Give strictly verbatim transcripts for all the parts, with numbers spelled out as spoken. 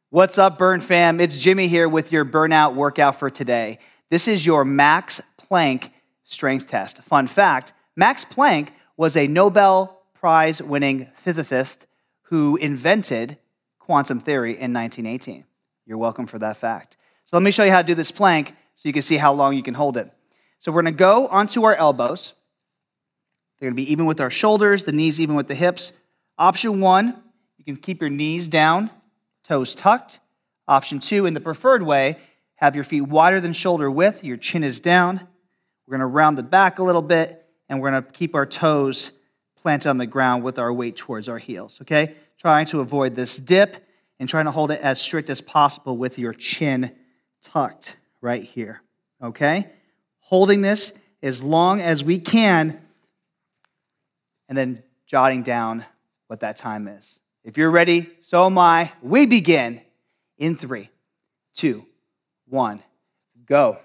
What's up, Brrrn fam? It's Jimmy here with your burnout workout for today. This is your max plank strength test. Fun fact, Max Planck was a Nobel Prize-winning physicist who invented quantum theory in nineteen eighteen. You're welcome for that fact. So let me show you how to do this plank so you can see how long you can hold it. So we're gonna go onto our elbows. They're gonna be even with our shoulders, the knees even with the hips. Option one, you can keep your knees down, toes tucked. Option two, in the preferred way, have your feet wider than shoulder width, your chin is down. We're gonna round the back a little bit, and we're gonna keep our toes planted on the ground with our weight towards our heels, okay? Trying to avoid this dip and trying to hold it as strict as possible with your chin tucked right here, okay? Holding this as long as we can, and then jotting down what that time is. If you're ready, so am I. We begin in three, two, one, go.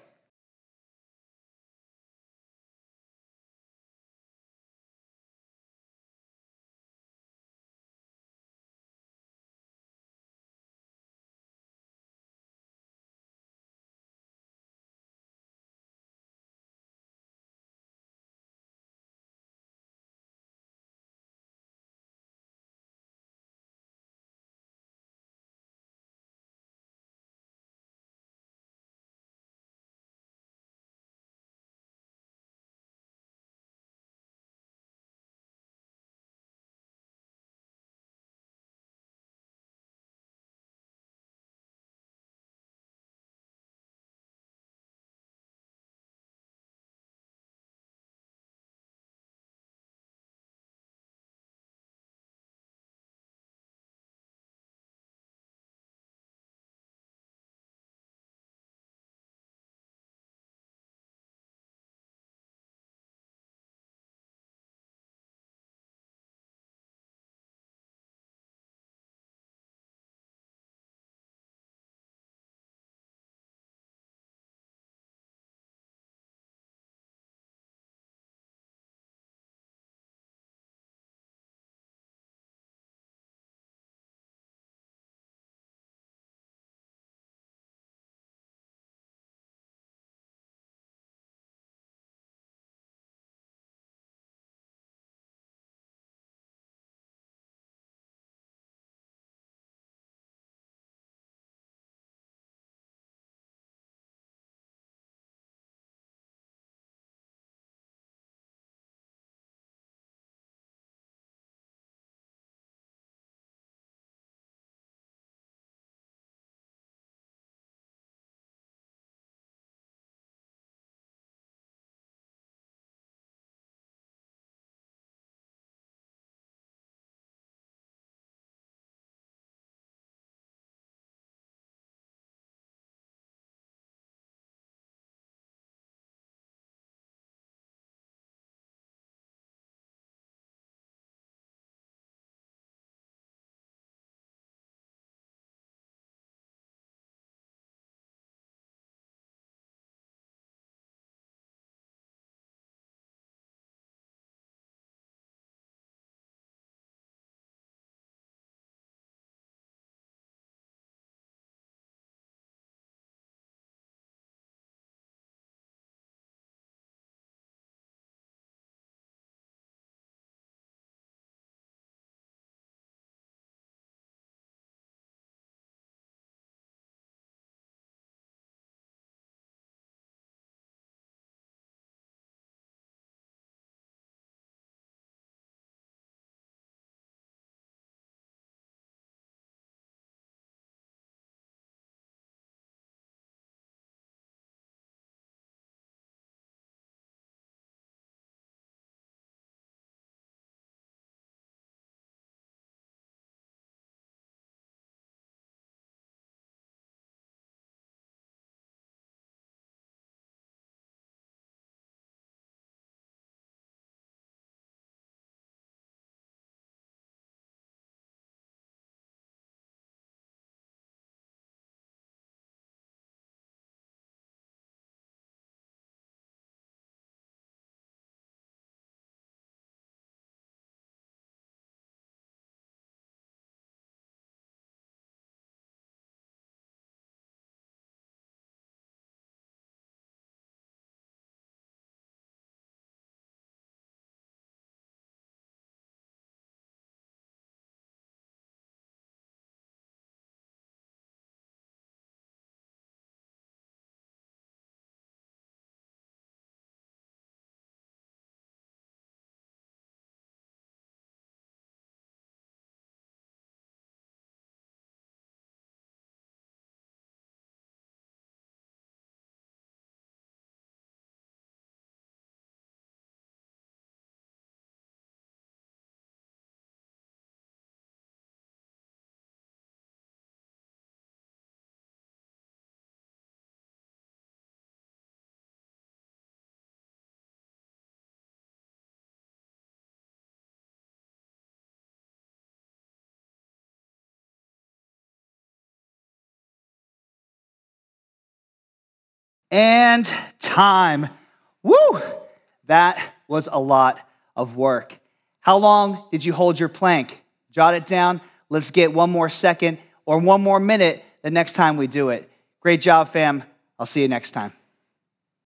And time. Woo! That was a lot of work. How long did you hold your plank? Jot it down. Let's get one more second or one more minute the next time we do it. Great job, fam. I'll see you next time.